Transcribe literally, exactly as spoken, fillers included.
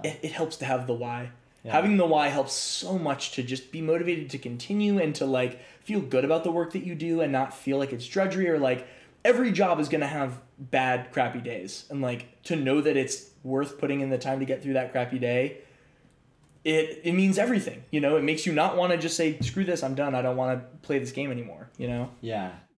it, it helps to have the why. Yeah. Having the why helps so much to just be motivated to continue and to like feel good about the work that you do and not feel like it's drudgery or like every job is going to have bad, crappy days. And like to know that it's worth putting in the time to get through that crappy day, it it means everything. You know, it makes you not want to just say, screw this, I'm done. I don't want to play this game anymore, you know? Yeah.